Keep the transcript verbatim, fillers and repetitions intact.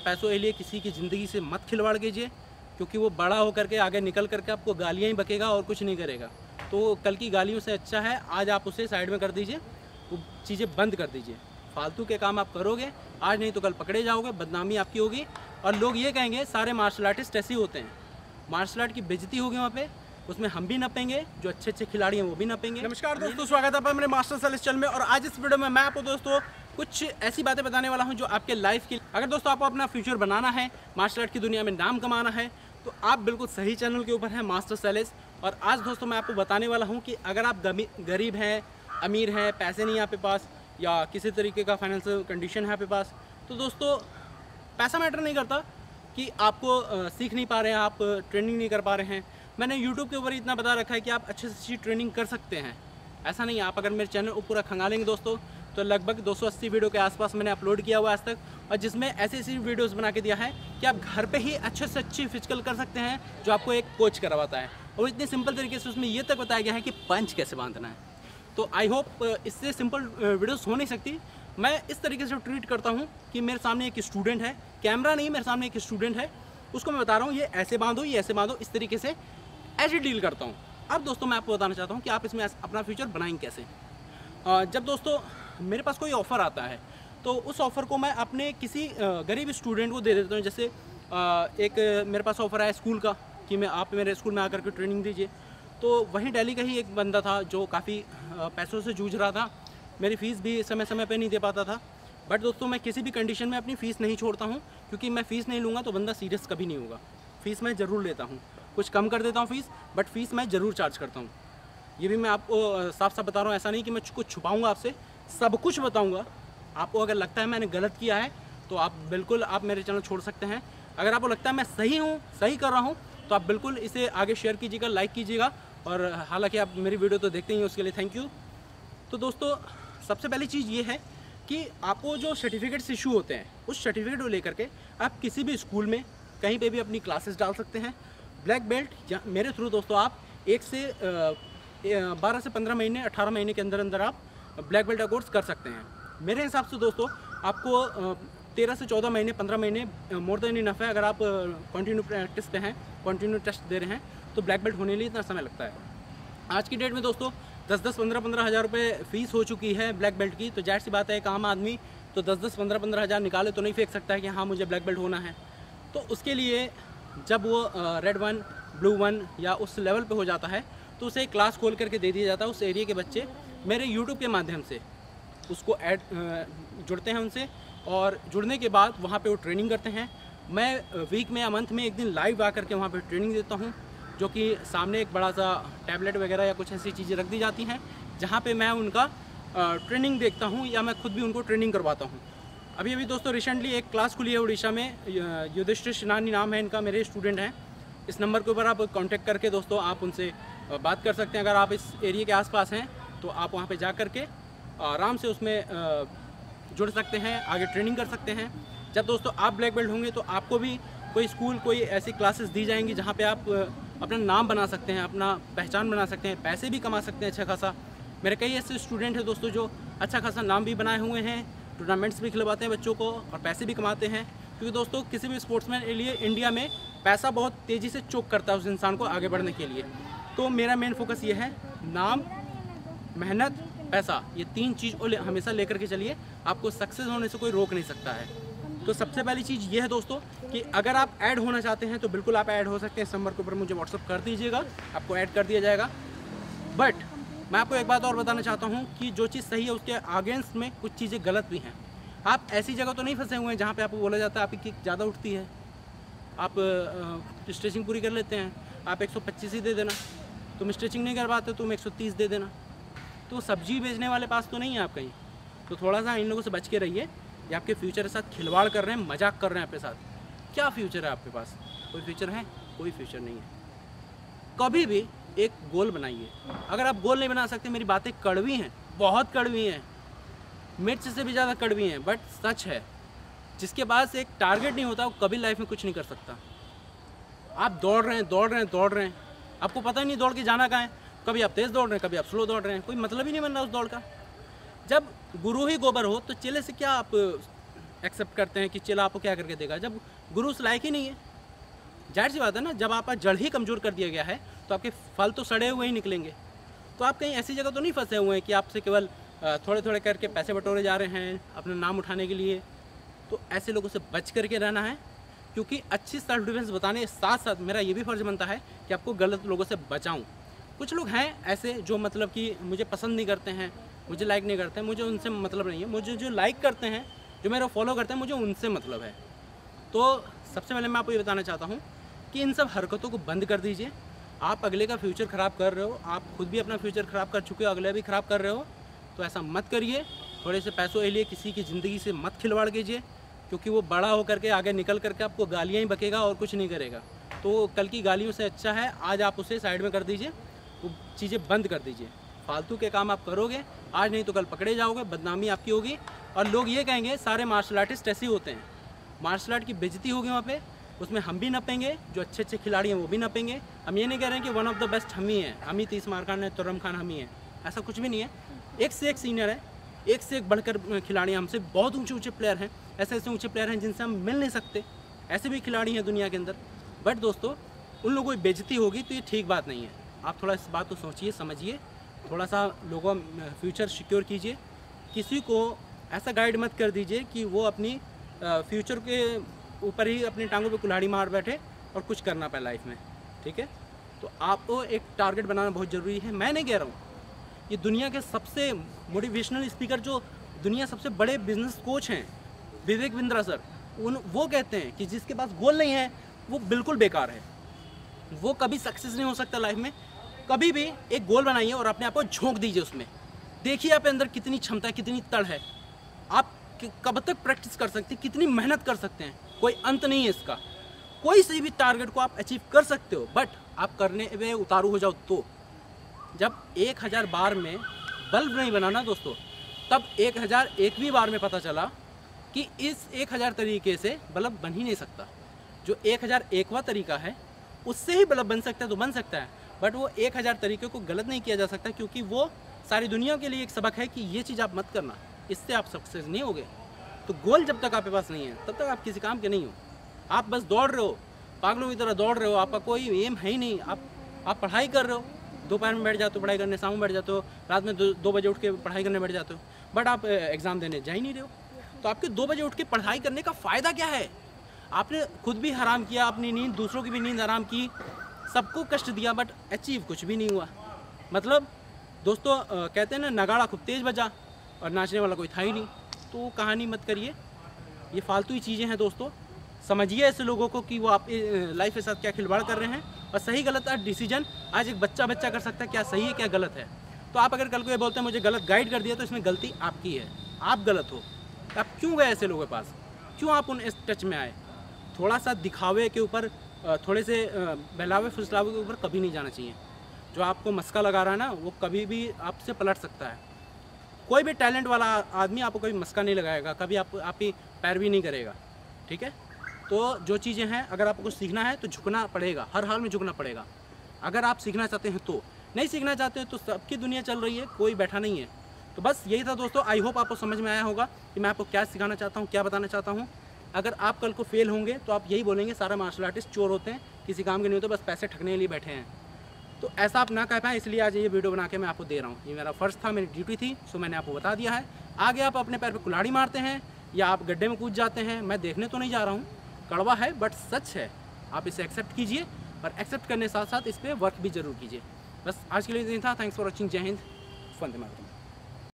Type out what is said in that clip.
पैसों के लिए किसी की ज़िंदगी से मत खिलवाड़ कीजिए, क्योंकि वो बड़ा होकर के आगे निकल करके आपको गालियाँ ही बकेगा और कुछ नहीं करेगा। तो कल की गालियों से अच्छा है आज आप उसे साइड में कर दीजिए, वो चीज़ें बंद कर दीजिए। फालतू के काम आप करोगे आज नहीं तो कल पकड़े जाओगे, बदनामी आपकी होगी और लोग ये कहेंगे सारे मार्शल आर्टिस्ट ऐसे ही होते हैं। मार्शल आर्ट की बेइज्जती होगी वहाँ पे, उसमें हम भी नपेंगे, जो अच्छे अच्छे खिलाड़ी हैं वो भी नपेंगे। नमस्कार दोस्तों, स्वागत है आपका मेरे मास्टर सेलेस चैनल में। और आज इस वीडियो में मैं आपको दोस्तों कुछ ऐसी बातें बताने वाला हूं जो आपके लाइफ की, अगर दोस्तों आपको अपना फ्यूचर बनाना है, मार्शल आर्ट की दुनिया में नाम कमाना है, तो आप बिल्कुल सही चैनल के ऊपर हैं, मास्टर सेलेस। और आज दोस्तों मैं आपको बताने वाला हूँ कि अगर आप गरीब हैं, अमीर हैं, पैसे नहीं है आपके पास या किसी तरीके का फाइनेंशियल कंडीशन है आपके पास, तो दोस्तों पैसा मैटर नहीं करता कि आपको सीख नहीं पा रहे हैं, आप ट्रेनिंग नहीं कर पा रहे हैं। मैंने यूट्यूब के ऊपर इतना बता रखा है कि आप अच्छे से अच्छी ट्रेनिंग कर सकते हैं। ऐसा नहीं है, आप अगर मेरे चैनल को पूरा खंगालेंगे दोस्तों तो लगभग दो सौ अस्सी वीडियो के आसपास मैंने अपलोड किया हुआ आज तक, और जिसमें ऐसी ऐसी वीडियोस बना के दिया है कि आप घर पे ही अच्छे से अच्छी फिजिकल कर सकते हैं, जो आपको एक कोच करवाता है। और इतने सिंपल तरीके से उसमें ये तक बताया गया है कि पंच कैसे बांधना है। तो आई होप इससे सिंपल वीडियोस हो नहीं सकती। मैं इस तरीके से ट्रीट करता हूँ कि मेरे सामने एक स्टूडेंट है, कैमरा नहीं, मेरे सामने एक स्टूडेंट है, उसको मैं बता रहा हूँ ये ऐसे बांधो, ये ऐसे बांधो, इस तरीके से ऐसे डील करता हूँ। अब दोस्तों मैं आपको बताना चाहता हूँ कि आप इसमें अपना फ्यूचर बनाएंगे कैसे। जब दोस्तों मेरे पास कोई ऑफ़र आता है तो उस ऑफ़र को मैं अपने किसी गरीब स्टूडेंट को दे देता हूँ। जैसे एक मेरे पास ऑफ़र आया स्कूल का कि मैं आप मेरे स्कूल में आकर के ट्रेनिंग दीजिए। तो वहीं दिल्ली का ही एक बंदा था जो काफ़ी पैसों से जूझ रहा था, मेरी फ़ीस भी समय समय पे नहीं दे पाता था। बट दोस्तों मैं किसी भी कंडीशन में अपनी फ़ीस नहीं छोड़ता हूँ, क्योंकि मैं फ़ीस नहीं लूँगा तो बंदा सीरियस कभी नहीं होगा। फ़ीस मैं ज़रूर लेता हूँ, कुछ कम कर देता हूँ फ़ीस, बट फ़ीस मैं ज़रूर चार्ज करता हूँ। ये भी मैं आपको साफ साफ बता रहा हूँ, ऐसा नहीं कि मैं कुछ छुपाऊँगा आपसे, सब कुछ बताऊँगा। आपको अगर लगता है मैंने गलत किया है तो आप बिल्कुल आप मेरे चैनल छोड़ सकते हैं। अगर आपको लगता है मैं सही हूँ, सही कर रहा हूँ, तो आप बिल्कुल इसे आगे शेयर कीजिएगा, लाइक कीजिएगा। और हालांकि आप मेरी वीडियो तो देखते ही हैं, उसके लिए थैंक यू। तो दोस्तों सबसे पहली चीज़ ये है कि आपको जो सर्टिफिकेट्स इशू होते हैं, उस सर्टिफिकेट को लेकर के आप किसी भी स्कूल में कहीं पे भी अपनी क्लासेस डाल सकते हैं। ब्लैक बेल्ट या मेरे थ्रू दोस्तों आप एक से बारह से पंद्रह महीने अठारह महीने के अंदर अंदर आप ब्लैक बेल्ट का कोर्स कर सकते हैं। मेरे हिसाब से दोस्तों आपको तेरह से चौदह महीने पंद्रह महीने मोर देन इनफ है। अगर आप कंटिन्यू प्रैक्टिस पे हैं, कंटिन्यू टेस्ट दे रहे हैं, तो ब्लैक बेल्ट होने लिए इतना समय लगता है। आज की डेट में दोस्तों दस दस पंद्रह पंद्रह हज़ार रुपये फ़ीस हो चुकी है ब्लैक बेल्ट की। तो जाहिर सी बात है एक आम आदमी तो दस दस पंद्रह पंद्रह हज़ार निकाले तो नहीं फेंक सकता है कि हाँ मुझे ब्लैक बेल्ट होना है। तो उसके लिए जब वो रेड वन, ब्लू वन या उस लेवल पे हो जाता है तो उसे क्लास खोल करके दे दिया जाता है। उस एरिया के बच्चे मेरे यूट्यूब के माध्यम से उसको ऐड जुड़ते हैं उनसे, और जुड़ने के बाद वहाँ पे वो ट्रेनिंग करते हैं। मैं वीक में या मंथ में एक दिन लाइव आकर के वहाँ पे ट्रेनिंग देता हूँ, जो कि सामने एक बड़ा सा टैबलेट वगैरह या कुछ ऐसी चीज़ें रख दी जाती हैं, जहाँ पे मैं उनका ट्रेनिंग देखता हूँ या मैं खुद भी उनको ट्रेनिंग करवाता हूँ। अभी अभी दोस्तों रिसेंटली एक क्लास खुली है उड़ीसा में, युधिष्ठिर शिनानी नाम है इनका, मेरे स्टूडेंट हैं। इस नंबर के ऊपर आप कांटेक्ट करके दोस्तों आप उनसे बात कर सकते हैं। अगर आप इस एरिया के आसपास हैं तो आप वहाँ पे जा कर के आराम से उसमें जुड़ सकते हैं, आगे ट्रेनिंग कर सकते हैं। जब दोस्तों आप ब्लैक बेल्ट होंगे तो आपको भी कोई स्कूल, कोई ऐसी क्लासेस दी जाएंगी जहाँ पे आप अपना नाम बना सकते हैं, अपना पहचान बना सकते हैं, पैसे भी कमा सकते हैं अच्छा खासा। मेरे कई ऐसे स्टूडेंट हैं दोस्तों जो अच्छा खासा नाम भी बनाए हुए हैं, टूर्नामेंट्स भी खिलवाते हैं बच्चों को और पैसे भी कमाते हैं। क्योंकि दोस्तों किसी भी स्पोर्ट्समैन के लिए इंडिया में पैसा बहुत तेज़ी से चोक करता है उस इंसान को आगे बढ़ने के लिए। तो मेरा मेन फोकस ये है, नाम, मेहनत, पैसा, ये तीन चीज़ को ले, हमेशा लेकर के चलिए। आपको सक्सेस होने से कोई रोक नहीं सकता है। तो सबसे पहली चीज़ ये है दोस्तों कि अगर आप ऐड होना चाहते हैं तो बिल्कुल आप ऐड हो सकते हैं। इस नंबर के ऊपर मुझे व्हाट्सअप कर दीजिएगा, आपको ऐड कर दिया जाएगा। बट मैं आपको एक बात और बताना चाहता हूँ कि जो चीज़ सही है उसके अगेंस्ट में कुछ चीज़ें गलत भी हैं। आप ऐसी जगह तो नहीं फंसे हुए हैं जहाँ पे आपको बोला जाता है आपकी किक ज़्यादा उठती है, आप स्ट्रेचिंग पूरी कर लेते हैं, आप एक सौ पच्चीस ही दे देना, तुम स्ट्रेचिंग नहीं कर पाते तुम एक सौ तीस दे देना। तो सब्जी बेचने वाले पास तो नहीं है आप कहीं। तो थोड़ा सा इन लोगों से बच के रहिए, ये आपके फ्यूचर के साथ खिलवाड़ कर रहे हैं, मजाक कर रहे हैं आपके साथ। क्या फ्यूचर है आपके पास? कोई फ्यूचर है? कोई फ्यूचर नहीं है। कभी भी एक गोल बनाइए। अगर आप गोल नहीं बना सकते, मेरी बातें कड़वी हैं, बहुत कड़वी हैं, मिर्च से भी ज़्यादा कड़वी हैं, बट सच है। जिसके पास एक टारगेट नहीं होता वो कभी लाइफ में कुछ नहीं कर सकता। आप दौड़ रहे हैं दौड़ रहे हैं दौड़ रहे हैं, आपको पता ही नहीं दौड़ के जाना कहाँ है। कभी आप तेज़ दौड़ रहे हैं, कभी आप स्लो दौड़ रहे हैं, कोई मतलब ही नहीं बन रहा उस दौड़ का। जब गुरु ही गोबर हो तो चेले से क्या आप एक्सेप्ट करते हैं कि चला आपको क्या करके देगा, जब गुरु उस लायक ही नहीं है। जाहिर सी बात है ना, जब आपका जड़ ही कमज़ोर कर दिया गया है तो आपके फल तो सड़े हुए ही निकलेंगे। तो आप कहीं ऐसी जगह तो नहीं फंसे हुए हैं कि आपसे केवल थोड़े थोड़े करके पैसे बटोरे जा रहे हैं अपना नाम उठाने के लिए। तो ऐसे लोगों से बच करके रहना है, क्योंकि अच्छी सेल्फ डिफेंस बताने के साथ साथ मेरा ये भी फ़र्ज़ बनता है कि आपको गलत लोगों से बचाऊँ। कुछ लोग हैं ऐसे जो मतलब कि मुझे पसंद नहीं करते हैं, मुझे लाइक नहीं करते हैं, मुझे उनसे मतलब नहीं है। मुझे जो लाइक करते हैं, जो मेरा फॉलो करते हैं, मुझे उनसे मतलब है। तो सबसे पहले मैं आपको ये बताना चाहता हूँ कि इन सब हरकतों को बंद कर दीजिए। आप अगले का फ्यूचर ख़राब कर रहे हो, आप खुद भी अपना फ्यूचर ख़राब कर चुके हो, अगले भी ख़राब कर रहे हो। तो ऐसा मत करिए। थोड़े से पैसों के लिए किसी की ज़िंदगी से मत खिलवाड़ कीजिए, क्योंकि वो बड़ा होकर के आगे निकल करके आपको गालियाँ ही बकेगा और कुछ नहीं करेगा। तो कल की गालियों से अच्छा है आज आप उसे साइड में कर दीजिए, वो चीज़ें बंद कर दीजिए। फालतू के काम आप करोगे आज नहीं तो कल पकड़े जाओगे, बदनामी आपकी होगी और लोग ये कहेंगे सारे मार्शल आर्टिस्ट ऐसे ही होते हैं। मार्शल आर्ट की बेइज्जती होगी वहाँ पे, उसमें हम भी नपेंगे, जो अच्छे अच्छे खिलाड़ी हैं वो भी नपेंगे। हम ये नहीं कह रहे हैं कि वन ऑफ द बेस्ट हम ही हैं, हम ही तीस मार खान है, तुर्रम खान हम ही हैं, ऐसा कुछ भी नहीं है। एक से एक सीनियर है, एक से एक बढ़कर खिलाड़ी हमसे बहुत ऊंचे ऊंचे प्लेयर हैं, ऐसे ऐसे ऊंचे प्लेयर हैं जिनसे हम मिल नहीं सकते, ऐसे भी खिलाड़ी हैं दुनिया के अंदर। बट दोस्तों उन लोगों की बेइज्जती होगी तो ये ठीक बात नहीं है। आप थोड़ा इस बात को सोचिए, समझिए, थोड़ा सा लोगों फ्यूचर सिक्योर कीजिए। किसी को ऐसा गाइड मत कर दीजिए कि वो अपनी फ्यूचर के ऊपर ही अपनी टांगों पे कुल्हाड़ी मार बैठे और कुछ करना पाए लाइफ में, ठीक है। तो आपको एक टारगेट बनाना बहुत ज़रूरी है। मैं नहीं कह रहा हूँ, ये दुनिया के सबसे मोटिवेशनल स्पीकर, जो दुनिया सबसे बड़े बिजनेस कोच हैं, विवेक बिंद्रा सर, उन वो कहते हैं कि जिसके पास गोल नहीं है वो बिल्कुल बेकार है, वो कभी सक्सेस नहीं हो सकता लाइफ में। कभी भी एक गोल बनाइए और अपने आप को झोंक दीजिए उसमें, देखिए आप अंदर कितनी क्षमता है, कितनी तड़ है, आप कब तक प्रैक्टिस कर सकते हैं, कितनी मेहनत कर सकते हैं, कोई अंत नहीं है इसका। कोई से भी टारगेट को आप अचीव कर सकते हो, बट आप करने में उतारू हो जाओ। तो जब एक हज़ार बार में बल्ब नहीं बना ना दोस्तों, तब एक हज़ार एकवीं बार में पता चला कि इस एक हज़ार तरीके से बल्ब बन ही नहीं सकता। जो एक हज़ार एकवा तरीका है उससे ही बल्ब बन सकता है तो बन सकता है, बट वो एक हज़ार तरीके को गलत नहीं किया जा सकता, क्योंकि वो सारी दुनिया के लिए एक सबक है कि ये चीज़ आप मत करना, इससे आप सक्सेस नहीं होगे। तो गोल जब तक आपके पास नहीं है तब तक आप किसी काम के नहीं हो। आप बस दौड़ रहे हो, पागलों की तरह दौड़ रहे हो, आपका कोई एम है ही नहीं। आप आप पढ़ाई कर रहे हो, दोपहर में बैठ जाते हो पढ़ाई करने, शाम में बैठ जाते हो, रात में दो, दो बजे उठ के पढ़ाई करने बैठ जाते हो, बट आप एग्ज़ाम देने जा ही नहीं रहे हो। तो आपके दो बजे उठ के पढ़ाई करने का फ़ायदा क्या है? आपने खुद भी हराम किया, अपनी नींद, दूसरों की भी नींद हराम की, सबको कष्ट दिया, बट अचीव कुछ भी नहीं हुआ। मतलब दोस्तों कहते हैं ना, नगाड़ा खूब तेज़ बजा और नाचने वाला कोई था ही नहीं। तो कहानी मत करिए, ये फालतू ही चीज़ें हैं दोस्तों। समझिए ऐसे लोगों को कि वो आप लाइफ के साथ क्या खिलवाड़ कर रहे हैं, और सही गलत का डिसीजन आज एक बच्चा बच्चा कर सकता है, क्या सही है क्या गलत है। तो आप अगर कल को ये बोलते हैं मुझे गलत गाइड कर दिया, तो इसमें गलती आपकी है, आप गलत हो। आप क्यों गए ऐसे लोगों के पास, क्यों आप उन इस टच में आए? थोड़ा सा दिखावे के ऊपर, थोड़े से बहलावे फुसलावे के ऊपर कभी नहीं जाना चाहिए। जो आपको मस्का लगा रहा है ना, वो कभी भी आपसे पलट सकता है। कोई भी टैलेंट वाला आदमी आपको कभी मस्का नहीं लगाएगा, कभी आप आपकी पैरवी नहीं करेगा, ठीक है। तो जो चीज़ें हैं, अगर आपको कुछ सीखना है तो झुकना पड़ेगा, हर हाल में झुकना पड़ेगा। अगर आप सीखना चाहते हैं तो, नहीं सीखना चाहते हैं तो सबकी दुनिया चल रही है, कोई बैठा नहीं है। तो बस यही था दोस्तों। आई होप आपको समझ में आया होगा कि मैं आपको क्या सिखाना चाहता हूँ, क्या बताना चाहता हूँ। अगर आप कल को फेल होंगे तो आप यही बोलेंगे सारे मार्शल आर्टिस्ट चोर होते हैं, किसी काम के नहीं होते, बस पैसे ठगने के लिए बैठे हैं। तो ऐसा आप ना कह पाएँ, इसलिए आज ये वीडियो बना के मैं आपको दे रहा हूँ। ये मेरा फ़र्ज़ था, मेरी ड्यूटी थी, सो मैंने आपको बता दिया है। आगे आप अपने पैर पर कुल्हाड़ी मारते हैं या आप गड्ढे में कूद जाते हैं, मैं देखने तो नहीं जा रहा हूँ, कड़वा है बट सच है। आप इसे एक्सेप्ट कीजिए, और एक्सेप्ट करने के साथ साथ इस पर वर्क भी ज़रूर कीजिए। बस आज के लिए इतना था। Thanks for watching. जय हिंद, वंदे मातरम।